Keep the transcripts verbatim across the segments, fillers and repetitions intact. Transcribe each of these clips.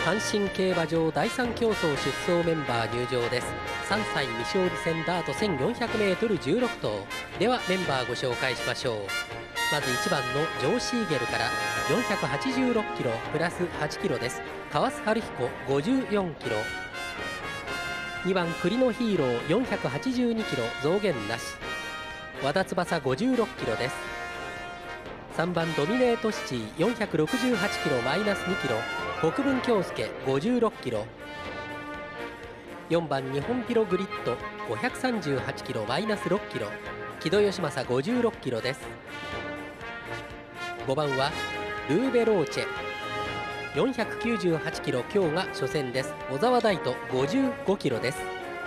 阪神競馬場だいさん競争出走メンバー入場です。さんさい未勝利戦ダート せんよんひゃくメートル じゅうろく頭ではメンバーご紹介しましょう。まずいちばんのジョーシーゲルからよんひゃくはちじゅうろくキロプラスはちキロです。川須春彦ごじゅうよんキロ。にばん栗のヒーローよんひゃくはちじゅうにキロ増減なし。和田翼ごじゅうろくキロです。さんばんドミネートシティよんひゃくろくじゅうはちキロマイナスにキロ国分京介ごじゅうろくキロ。よんばん日本ピログリッドごひゃくさんじゅうはちキロマイナスろくキロ木戸義正ごじゅうろくキロです。ごばんはルーベローチェよんひゃくきゅうじゅうはちキロ今日が初戦です。小沢大斗ごじゅうごキロです。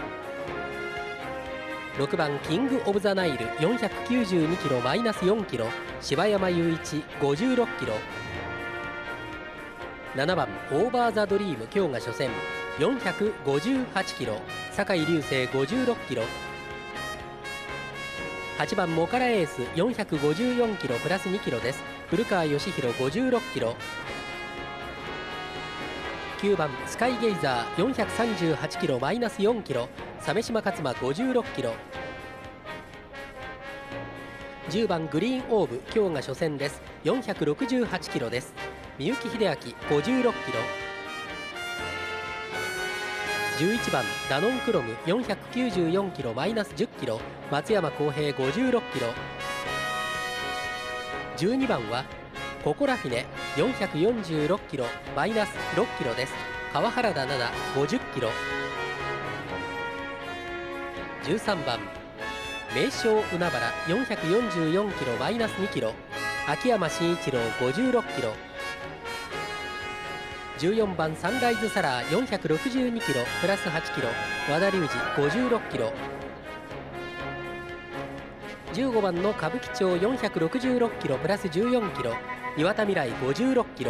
ろくばんキングオブザナイルよんひゃくきゅうじゅうにキロマイナスよんキロ柴山雄一ごじゅうろくキロ。ななばんオーバーザドリーム今日が初戦よんひゃくごじゅうはちキロ酒井隆成ごじゅうろくキロ。はちばんモカラエースよんひゃくごじゅうよんキロプラスにキロです。古川義弘ごじゅうろくキロ。きゅうばんスカイゲイザーよんひゃくさんじゅうはちキロマイナスよんキロ鮫島勝馬ごじゅうろくキロ。じゅうばんグリーンオーブ今日が初戦です。よんひゃくろくじゅうはちキロです。三幸秀明ごじゅうろくキロ。じゅういちばんダノンクロムよんひゃくきゅうじゅうよんキロマイナスじゅっキロ松山康平ごじゅうろくキロ。じゅうにばんはココラフィネよんひゃくよんじゅうろくキロマイナスろくキロです。川原田奈々ごじゅっキロ。じゅうさんばん名将海原よんひゃくよんじゅうよんキロマイナスにキロ秋山慎一郎ごじゅうろくキロ。じゅうよんばんサンライズサラーよんひゃくろくじゅうにキロプラスはちキロ和田隆二ごじゅうろくキロ。じゅうごばんの歌舞伎町よんひゃくろくじゅうろくキロプラスじゅうよんキロ岩田未来ごじゅうろくキロ。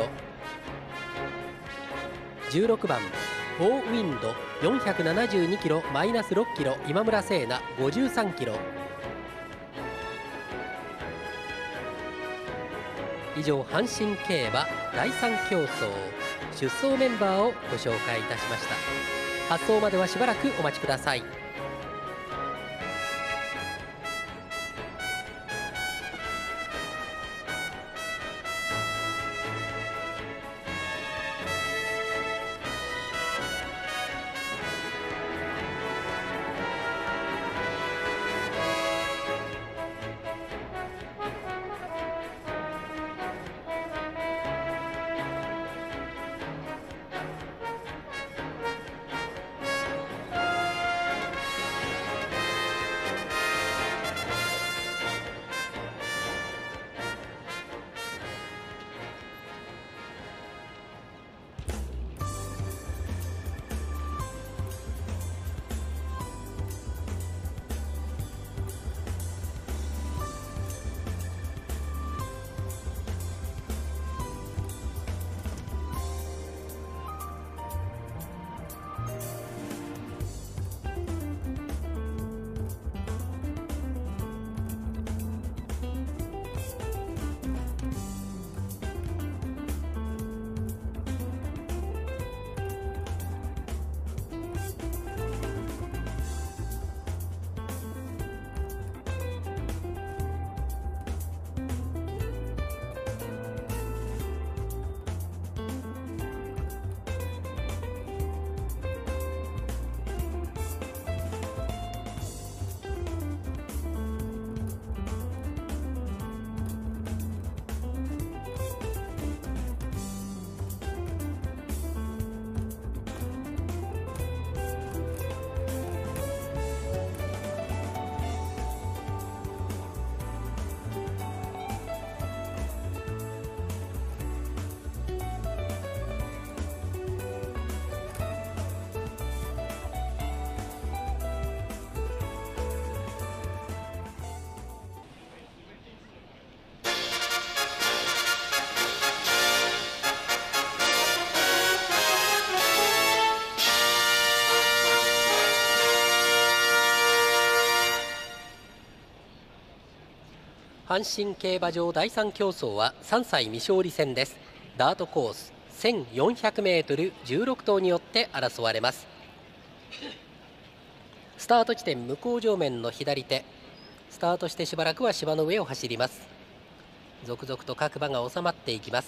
じゅうろくばんフォーウィンドよんひゃくななじゅうにキロマイナスろくキロ今村聖奈ごじゅうさんキロ。以上阪神競馬だいさん競争出走メンバーをご紹介いたしました。発走まではしばらくお待ちください。阪神競馬場だいさん競争はさんさい未勝利戦です。ダートコースせんよんひゃくメートルじゅうろく頭によって争われます。スタート地点向こう上面の左手、スタートしてしばらくは芝の上を走ります。続々と各馬が収まっていきます。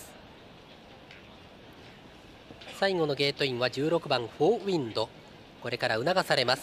最後のゲートインはじゅうろくばんフォーウィンド、これから促されます。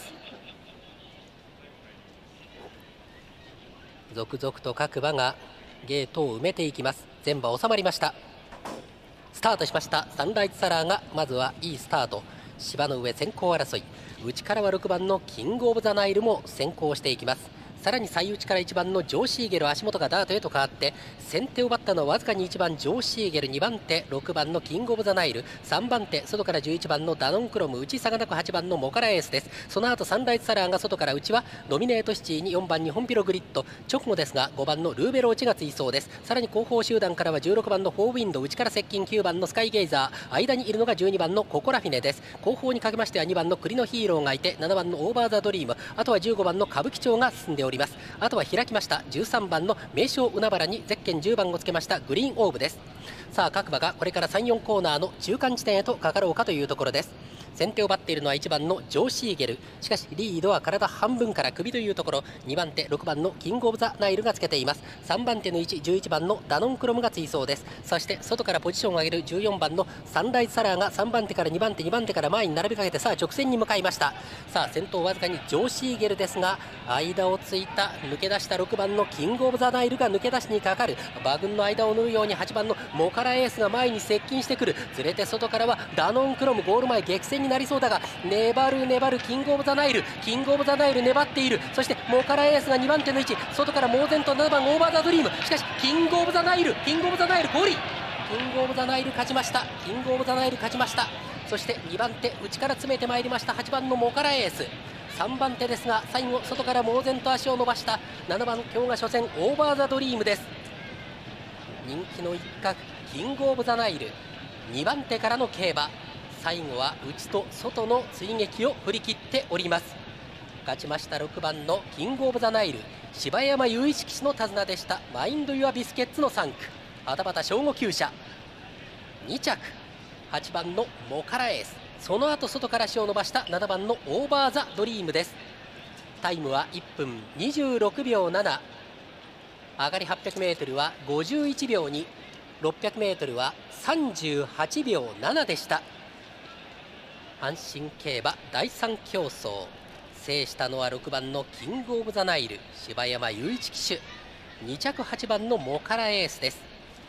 続々と各馬がゲートを埋めていきます。全馬収まりました。スタートしました。サンライズサラーがまずはいいスタート。芝の上先行争い、内からはろくばんのキングオブザナイルも先行していきます。さらに最内からいちばんのジョーシーゲル、足元がダートへと変わって先手を奪ったのはわずかにいちばんジョーシーゲル、にばん手ろくばんのキングオブザナイル、さんばん手外からじゅういちばんのダノンクロム、内差がなくはちばんのモカラエースです。その後サンライズサラーが外から内はノミネートシティによんばんにホンピログリッド、直後ですがごばんのルーベローチが追走です。さらに後方集団からはじゅうろくばんのフォーウィンド、内から接近きゅうばんのスカイゲイザー、間にいるのがじゅうにばんのココラフィネです。後方にかけましてはにばんのクリのヒーローがいて、ななばんのオーバーザドリーム、あとはじゅうごばんの歌舞伎町が進んでおります。あとは開きましたじゅうさんばんの名将海原にゼッケンじゅうばんをつけましたグリーンオーブです。さあ各馬がこれからさん、よんコーナーの中間地点へとかかろうかというところです。先手を奪っているのはいちばんのジョーシーゲル、しかしリードは体半分から首というところ、にばん手ろくばんのキングオブザナイルがつけています。さんばん手のいち、じゅういちばんのダノンクロムが追走です。そして外からポジションを上げるじゅうよんばんのサンライズサラーがさんばん手からにばん手、にばん手から前に並びかけて、さあ直線に向かいました。さあ先頭わずかにジョーシーゲルですが、間をついた抜け出したろくばんのキングオブザナイルが抜け出しにかかる。馬群の間を縫うようにはちばんのモカラエースが前に接近してくる。ずれて外からはダノンクロム、ゴール前激戦になりそうだが粘る粘るキングオブザナイル、キングオブザナイル粘っている。そしてモカラエースがにばん手の位置、外から猛然とななばんオーバーザドリーム、しかしキングオブザナイル、キングオブザナイルゴリ、キングオブザナイル勝ちました。キングオブザナイル勝ちました。そしてにばん手内から詰めてまいりましたはちばんのモカラエース、さんばん手ですが最後外から猛然と足を伸ばしたななばん今日が初戦オーバーザドリームです。人気の一角キングオブザナイル、にばん手からの競馬、最後は内と外の追撃を振り切っております。勝ちましたろくばんのキングオブザナイル、柴山雄一騎手の手綱でしたマインドユアビスケッツのさん区、はたまた正午厩舎に着はちばんのモカラエース、その後外から足を伸ばしたななばんのオーバーザドリームです。タイムはいっぷんにじゅうろくびょうなな、上がり はっぴゃくメートル はごじゅういちびょうに、ろっぴゃくメートル はさんじゅうはちびょうななでした。阪神競馬だいさん競争、制したのはろくばんのキングオブザナイル、柴山雄一騎手、に着はちばんのモカラエースです。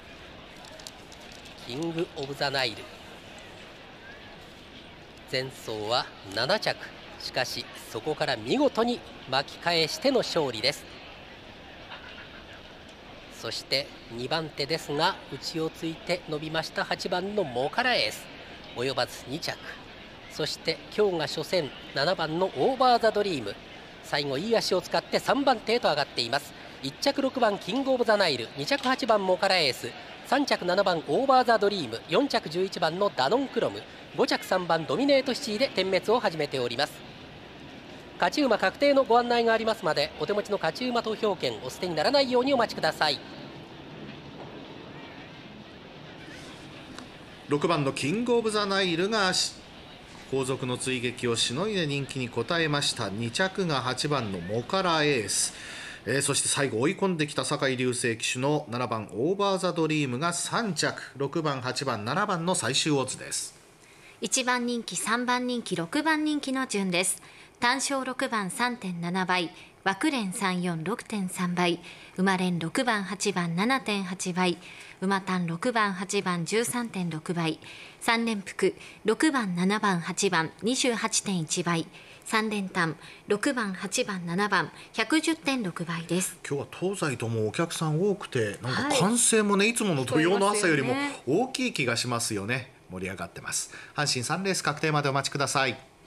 キングオブザナイル前走はなな着、しかしそこから見事に巻き返しての勝利です。そしてにばん手ですが内をついて伸びましたはちばんのモカラエース、及ばずに着、そして今日が初戦ななばんのオーバーザドリーム、最後いい足を使ってさんばん手へと上がっています。いっ着ろくばんキングオブザナイル、に着はちばんモカラエース、さん着ななばんオーバーザドリーム、よん着じゅういちばんのダノンクロム、ご着さんばんドミネートシティで点滅を始めております。勝ち馬確定のご案内がありますまで、お手持ちの勝ち馬投票券お捨てにならないようにお待ちください。 ろくばんのキングオブザナイルが後続の追撃をしのいで人気に応えました。に着がはちばんのモカラエース、えー、そして最後追い込んできた酒井隆成騎手のななばんオーバーザドリームがさん着、ろくばんはちばんななばんの最終オッズです。 いちばん人気、さんばん人気、ろくばん人気の順です。単勝ろくばん さんてんなな 倍、枠連さんよん ろくてんさん 倍、馬連ろくばんはちばん ななてんはち 倍、馬単ろくばんはちばん じゅうさんてんろく 倍、さん連複ろくばんななばんはちばん にじゅうはちてんいち 倍、さん連単ろくばんはちばんななばん ひゃくじゅってんろく 倍です。 今日は東西ともお客さん多くて、なんか歓声もね、はい、いつもの土曜の朝よりも大きい気がしますよね。盛り上がってます。阪神さんレース確定までお待ちください。